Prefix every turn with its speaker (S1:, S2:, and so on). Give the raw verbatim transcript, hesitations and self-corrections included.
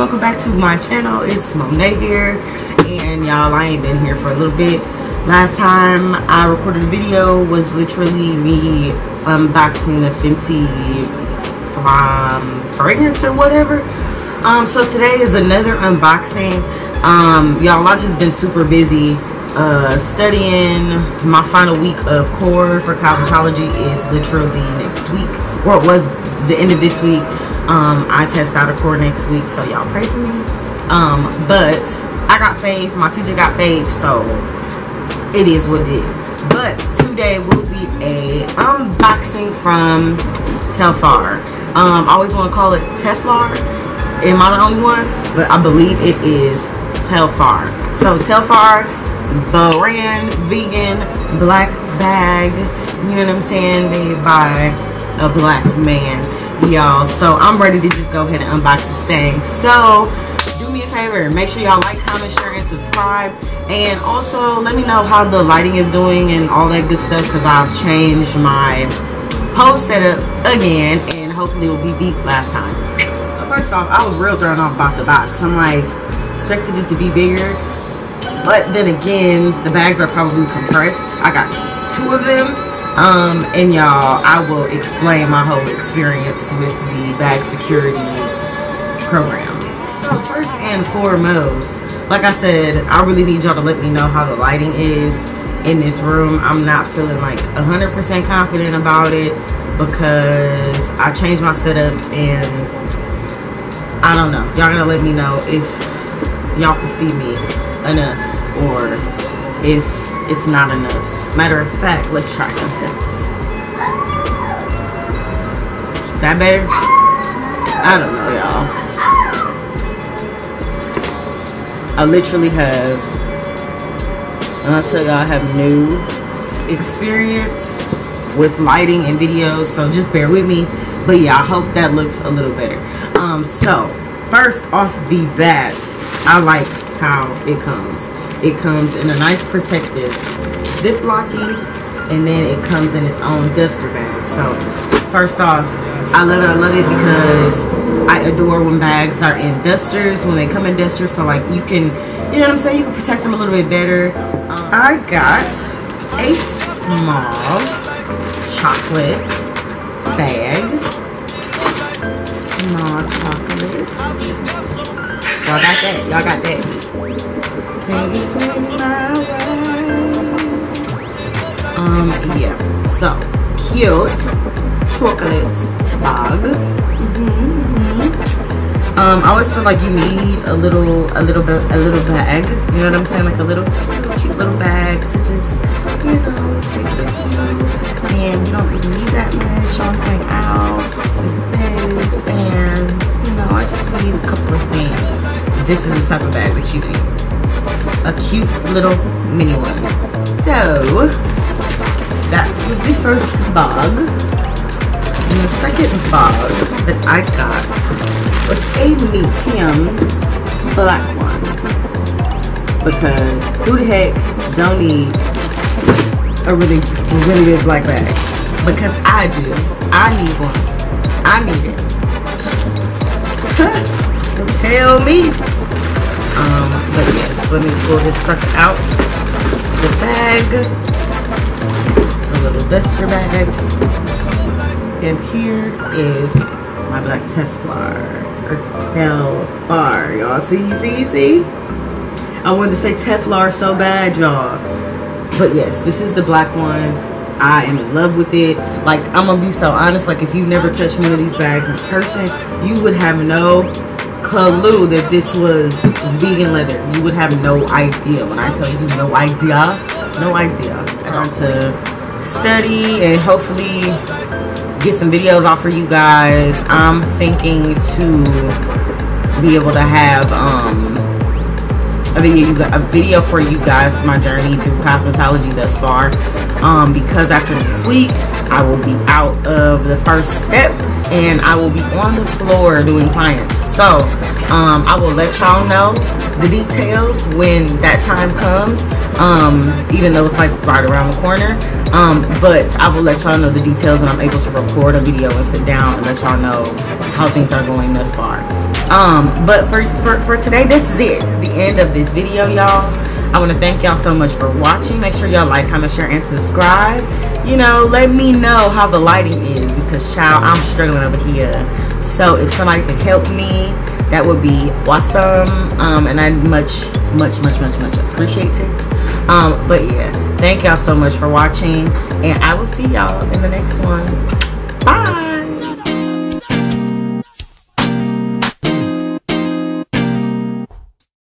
S1: welcome back to my channel. It's Monet here, and y'all, I ain't been here for a little bit. Last time I recorded a video was literally me unboxing the Fenty um, fragrance or whatever. Um, so today is another unboxing. Um, y'all, I just been super busy uh, studying. My final week of core for cosmetology is literally next week, or it was the end of this week. Um, I test out a core next week, so y'all pray for me. Um, but I got fave, my teacher got fave, so it is what it is. But today will be a unboxing from Telfar. Um, I always want to call it Telfar. Am I the only one? But I believe it is Telfar. So Telfar, brand, vegan, black bag, you know what I'm saying, made by a black man, y'all. So I'm ready to just go ahead and unbox this thing. So do me a favor, make sure y'all like, comment, share, and subscribe. And also let me know how the lighting is doing and all that good stuff, because I've changed my post setup again, and hopefully it will be beat last time. So first off, I was real thrown off about the box. I'm like, expected it to be bigger, but then again, the bags are probably compressed. I got two of them. Um, and y'all, I will explain my whole experience with the bag security program. So first and foremost, like I said, I really need y'all to let me know how the lighting is in this room. I'm not feeling like one hundred percent confident about it because I changed my setup, and I don't know. Y'all gotta let me know if y'all can see me enough or if it's not enough. Matter of fact, let's try something. Is that better? I don't know, y'all. I literally have, and I'll tell y'all, I have new experience with lighting and videos, so just bear with me. But yeah, I hope that looks a little better. Um, so, first off the bat, I like how it comes. It comes in a nice protective Ziplocky, and then it comes in its own duster bag. So first off, I love it. I love it because I adore when bags are in dusters, when they come in dusters, so like you can, you know what I'm saying, you can protect them a little bit better. Um, I got a small chocolate bag. Small chocolate. Y'all got that? Y'all got that? Can you swing my way? Um, yeah, so cute chocolate bag. Mm-hmm. Um, I always feel like you need a little, a little bit, a little bag. You know what I'm saying? Like a little, cute little bag to just, you know, take with you. And you don't really need that much on going out with the bag. And you know, I just need a couple of things. This is the type of bag that you need. A cute little mini one. So that was the first bag. And the second bag that I got was a medium black one. Because who the heck don't need a really, really big black bag? Because I do. I need one. I need it. Don't tell me. Um, but yes, let me pull this sucker out the bag. Little duster bag, and here is my black Telfar or Telfar, y'all. See, see, see. I wanted to say Telfar so bad, y'all, but yes, this is the black one. I am in love with it. Like, I'm gonna be so honest. Like, if you've never touched one of these bags in person, you would have no clue that this was vegan leather. You would have no idea. When I tell you, no idea, no idea. I don't to study and hopefully get some videos off for you guys. I'm thinking to be able to have um a video a video for you guys, my journey through cosmetology thus far, um because after next week I will be out of the first step and I will be on the floor doing clients. So um I will let y'all know the details when that time comes, um even though it's like right around the corner. Um, but I will let y'all know the details when I'm able to record a video and sit down and let y'all know how things are going thus far. Um, but for, for, for today, this is it. This is the end of this video, y'all. I want to thank y'all so much for watching. Make sure y'all like, comment, share, and subscribe. You know, let me know how the lighting is, because, child, I'm struggling over here. So if somebody could help me, that would be awesome. Um, and I much, much, much, much, much appreciate it. Um, but yeah, thank y'all so much for watching, and I will see y'all in the next one. Bye.